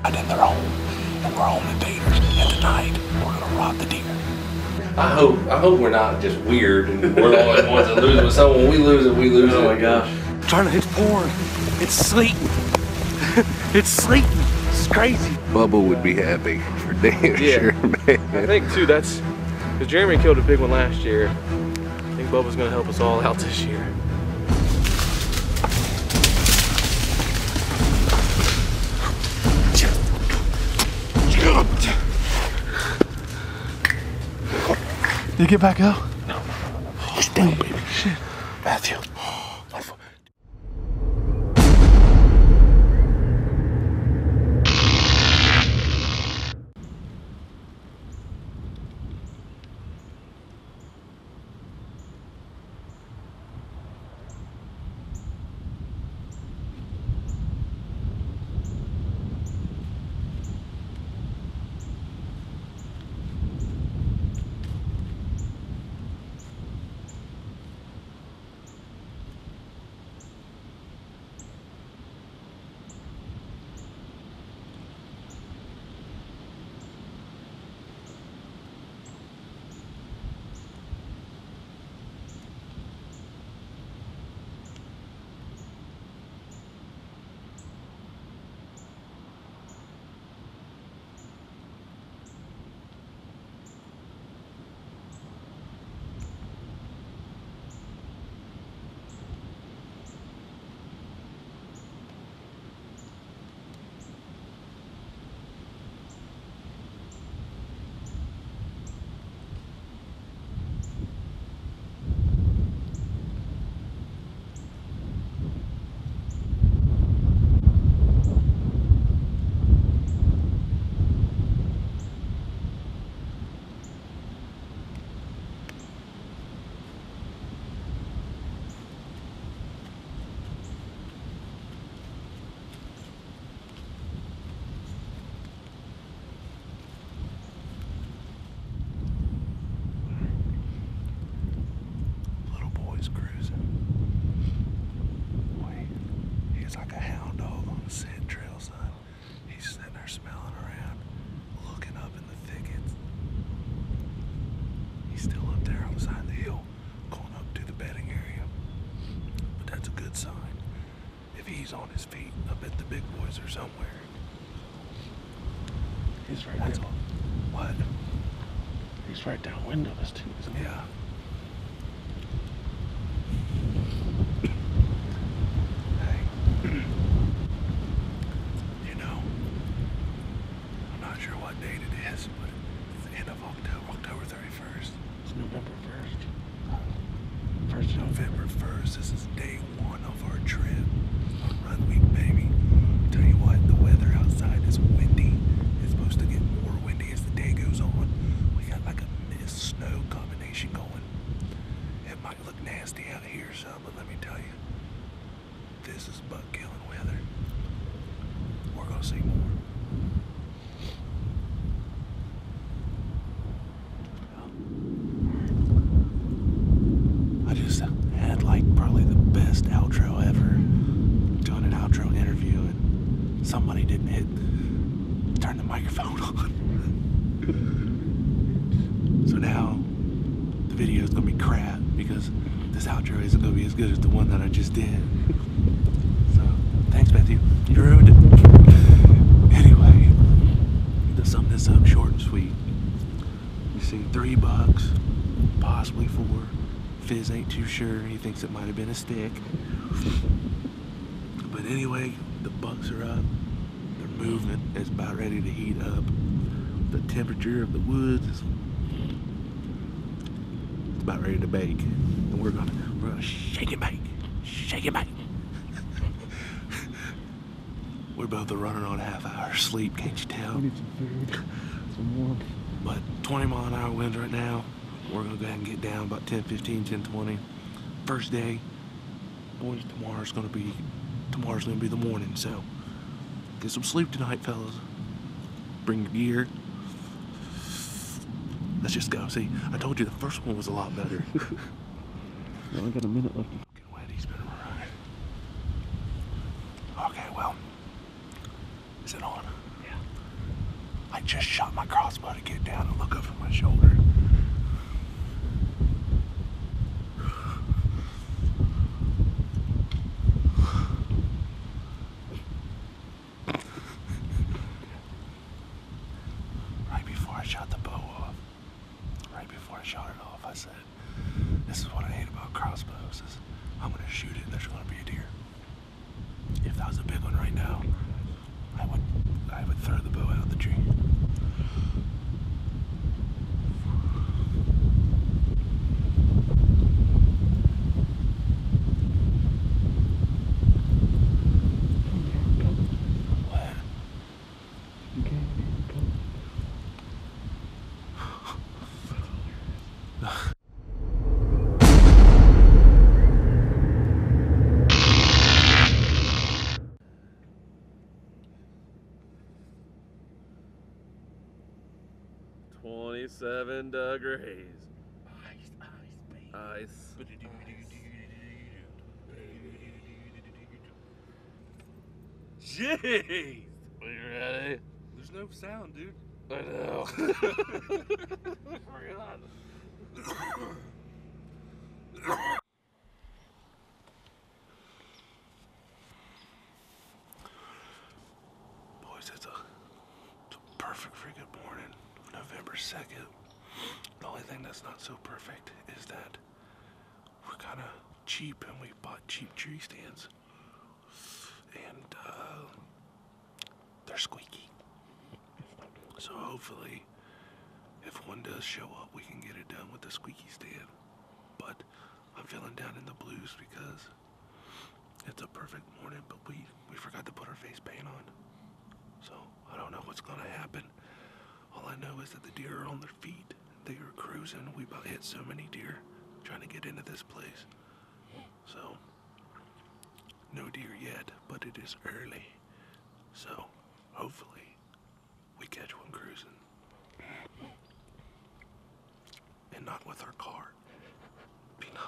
in their home, and we're home invaders, and tonight we're gonna rob the deer. I hope we're not just weird and we're the only ones that lose it. So when we lose it, we lose it. Oh my gosh. Trying to hit porn. It's sleeting. It's sleeting. It's crazy. Bubba would be happy for damn sure, man. I think too, that's because Jeremy killed a big one last year. I think Bubba's gonna help us all out this year. Did you get back out? No. He's down, baby. Shit. Matthew. On his feet. I bet the big boys are somewhere. He's right That's there. all. What? He's right downwind of us too, isn't he? Yeah. Hey. You know, I'm not sure what date it is, but it's the end of October 31st. It's November 1st. November 1st. This is day one of our trip. Run week, baby. Tell you what, the weather outside is windy. It's supposed to get more windy as the day goes on. We got like a mist-snow combination going. It might look nasty out here, son, but let me tell you, this is buck-killing weather. We're gonna see more. I just had like probably the best outro ever. Doing an outro interview and somebody didn't turn the microphone on. So now the video is gonna be crap because this outro isn't gonna be as good as the one that I just did. So thanks, Matthew. You ruined it. Anyway, to sum this up short and sweet, we've seen 3 bucks, possibly 4. Fizz ain't too sure. He thinks it might have been a stick. But anyway, the bucks are up. They're moving. It's about ready to heat up. The temperature of the woods is about ready to bake. And we're gonna shake and bake. Shake and bake. We're both running on half-hour sleep, can't you tell? We need some food, some warmth. But 20-mile-an-hour winds right now. We're gonna go ahead and get down about 10:15, 10:20. First day, boys. Tomorrow's gonna be the morning. So get some sleep tonight, fellas. Bring your gear. Let's just go. See, I told you the first one was a lot better. We only got a minute left. Fucking wet, he's been right. Okay, well, is it on? Yeah. just shot my crossbow to get down and look over my shoulder. Right before I shot the bow off, right before I shot it off, I said, this is what I hate about crossbows, is I'm gonna shoot it and there's gonna be a deer. If that was a big one right now, I would throw the bow out of the tree. What? 27 degrees. Ice. Jeez! Are you ready? There's no sound, dude. I know. Forgot. Boys, it's a perfect freaking morning, November 2nd. The only thing that's not so perfect is that we're kind of cheap and we bought cheap tree stands. And they're squeaky. So hopefully, if one does show up, we can get it done with the squeaky stand. But I'm feeling down in the blues because it's a perfect morning, but we forgot to put our face paint on. So I don't know what's gonna happen. All I know is that the deer are on their feet. They are cruising. We about hit so many deer trying to get into this place. So no deer yet, but it is early. So hopefully we catch one cruising. And not with our car. Be nice.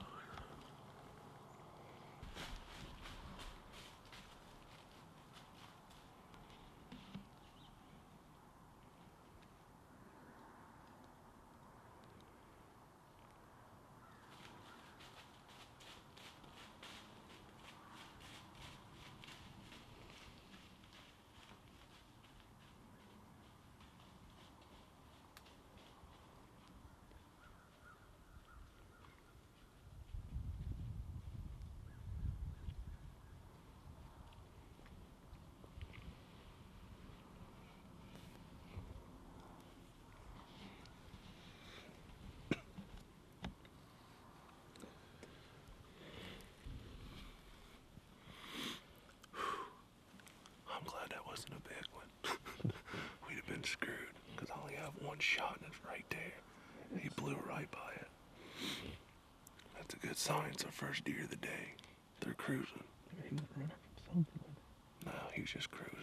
I'm glad that wasn't a big one. We'd have been screwed, because I only have one shot and it's right there. He blew right by it. That's a good sign. It's our first deer of the day. They're cruising. He was running from something. No, he's just cruising.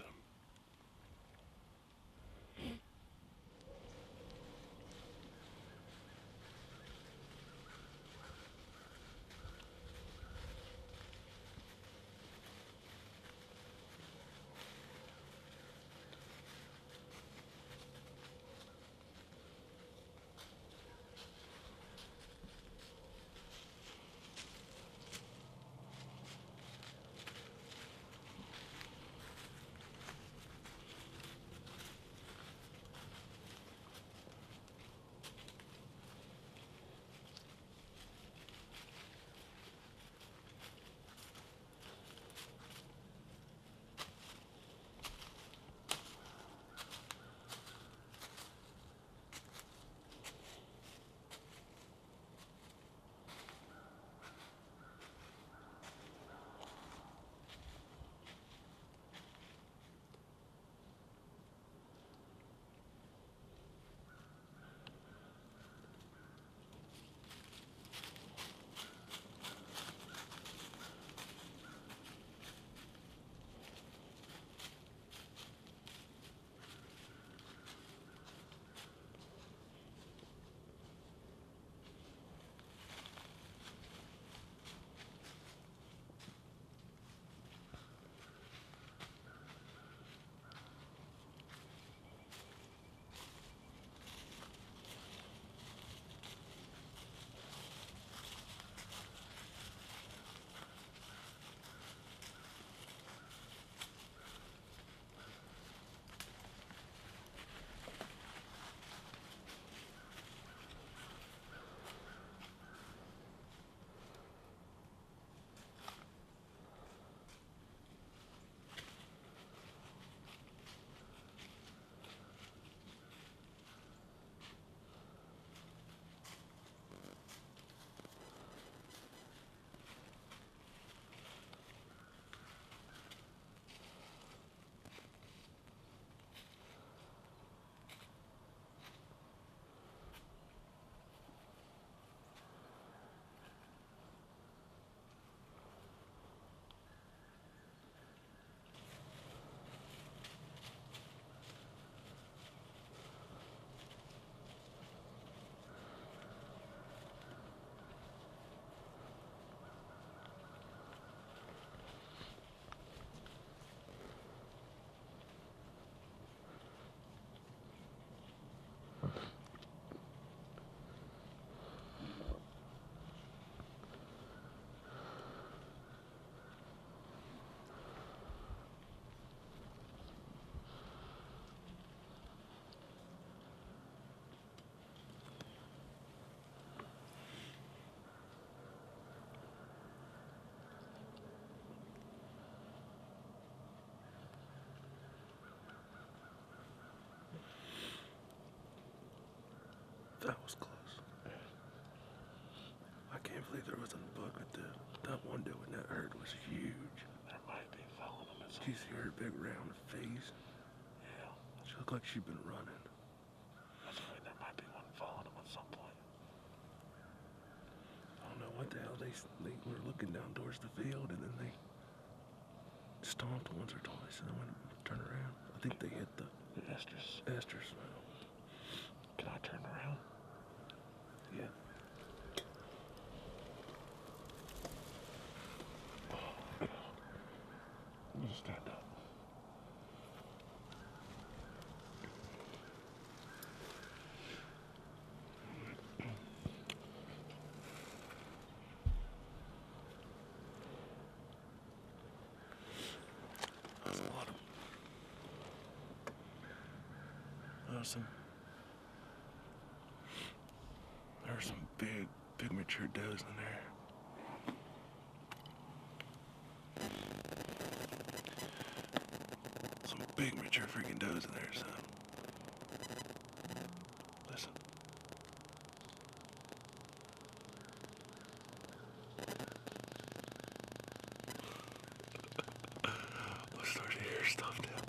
Hopefully there wasn't a buck with that one doe in that herd was huge. There might be following them at some Did you see her big round face? Yeah. She looked like she'd been running. That's right. There might be one following them at some point. I don't know what the hell they were looking down towards the field and then they stomped once or twice and then went and turned around. I think they hit the Estrus. smell. Can I turn around? Yeah. I'm gonna stand up. That's a lot of. There are some big mature does in there. Some big mature freaking does in there, son. Listen. I'm starting to hear stuff now.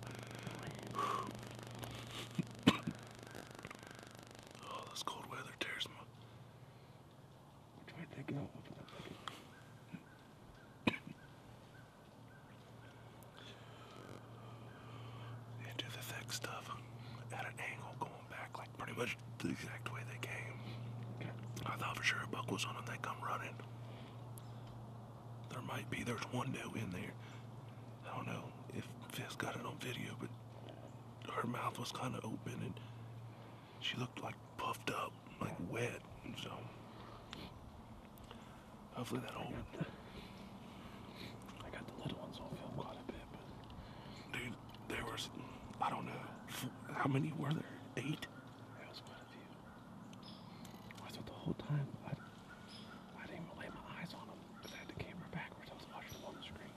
Oh, this cold weather tears my. Which way they go? Into the thick stuff at an angle going back like pretty much the exact way they came. Okay. I thought for sure a buck was on and they come running. There's one doe in there. I don't know if Fizz got it on video, but her mouth was kind of open and she looked like puffed up, like wet. And so hopefully that old. I got the little ones on film quite a bit, but Dude, there was, I don't know, how many were there? 8? there was quite a few. I thought the whole time I didn't even lay my eyes on them because I had the camera backwards. I was watching them on the screen.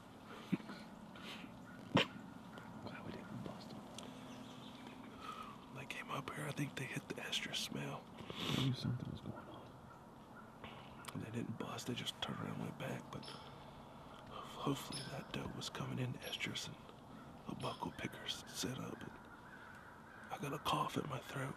Glad we didn't bust them. They came up here, I think they hit the estrus smell. I knew something was going on. And they didn't bust, they just turned around and went back. But hopefully that doe was coming into estrus and a buck will pick her set up. And I got a cough in my throat.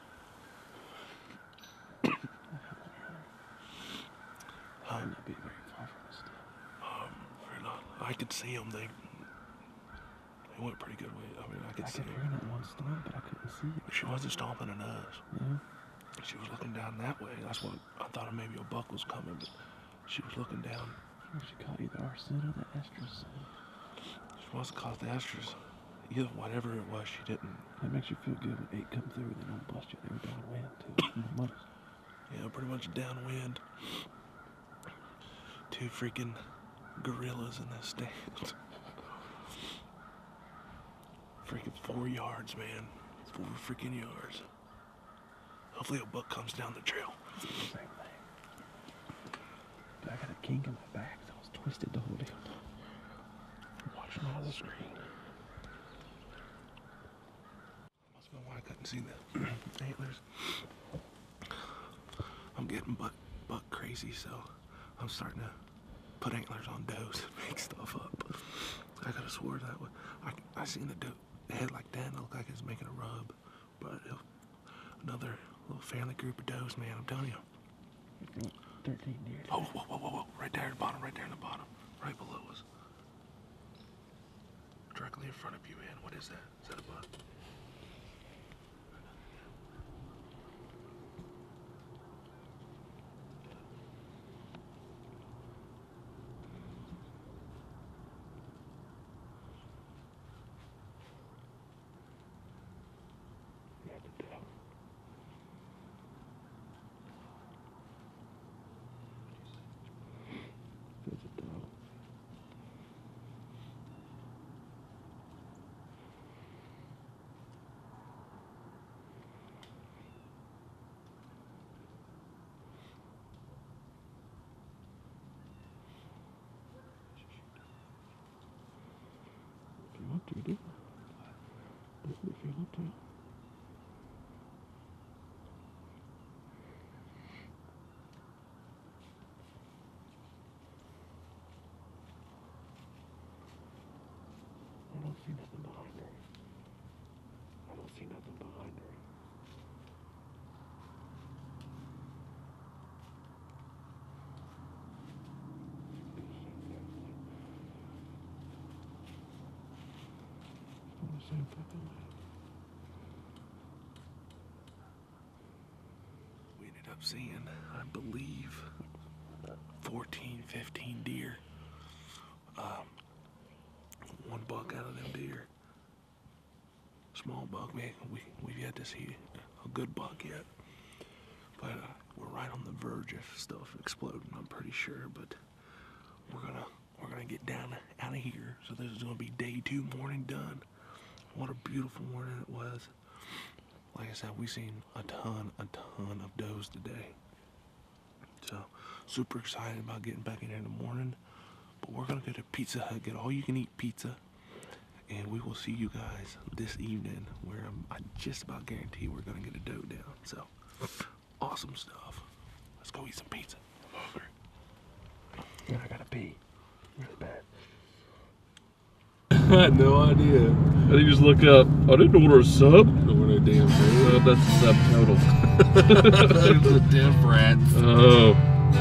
Might not be very far from us still. I could see them, they went pretty good way. I mean, I could I see kept them. hearing that one stomp, but I couldn't see it. She wasn't stomping an us. Yeah. She was looking down that way. That's what I thought maybe a buck was coming, but she was looking down. She caught either our scent or the estrus scent. She must have caught the estrus. Either whatever it was, she didn't. That makes you feel good when 8 come through. They don't bust you. They were downwind too. Yeah, pretty much downwind. 2 freaking gorillas in that stand. Freaking 4 yards, man. 4 freaking yards. Hopefully a buck comes down the trail. Same thing. But I got a kink in my back, so I was twisted the whole deal. Watching out of the screen. Must have been why I couldn't see the antlers. I'm getting buck crazy, so I'm starting to put antlers on does and make stuff up. I could have swore that way. I seen the doe head like that and it looked like it was making a rub. But another little family group of does, man, I'm telling you. 13 deer. Oh, whoa. Right there at the bottom, right Right below us. Directly in front of you, man. What is that? Is that a buck? Yeah, the doe. There's a doe. If you want to, do it. Do it if you want to. see nothing behind her. I don't see nothing behind her. Same fucking way. We ended up seeing, I believe, 14, 15 deer. One buck out of them deer. Small buck, man. We've yet to see a good buck yet. But we're right on the verge of stuff exploding, I'm pretty sure. But we're gonna get down out of here. So this is gonna be day 2, morning done. What a beautiful morning it was. Like I said, we seen a ton of does today. So super excited about getting back in there in the morning. But we're gonna go to Pizza Hut, get all you can eat pizza, and we will see you guys this evening, where I just about guarantee we're gonna get a doe down. So awesome stuff. Let's go eat some pizza. I'm hungry. Yeah, I gotta pee. Really bad. I had no idea. I didn't just look up. I didn't order a sub. Don't order a damn sub. That's a subtotal. There's a difference. Oh.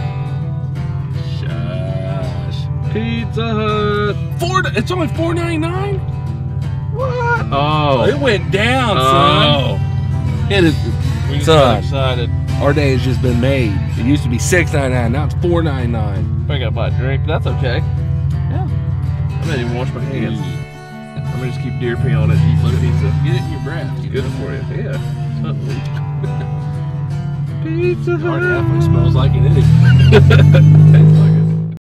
Shush. Pizza Hut. It's only $4.99? What? Oh. It went down, son. It is, We just son. got excited. Our day has just been made. It used to be $6.99, now it's $4.99. I gotta buy a drink, but that's okay. Yeah. I didn't even wash my hands. I'm gonna just keep deer pee on it and eat my pizza. Get it in your breath. It's good for you. Yeah. Pizza Hut. Already halfway smells like it anyway.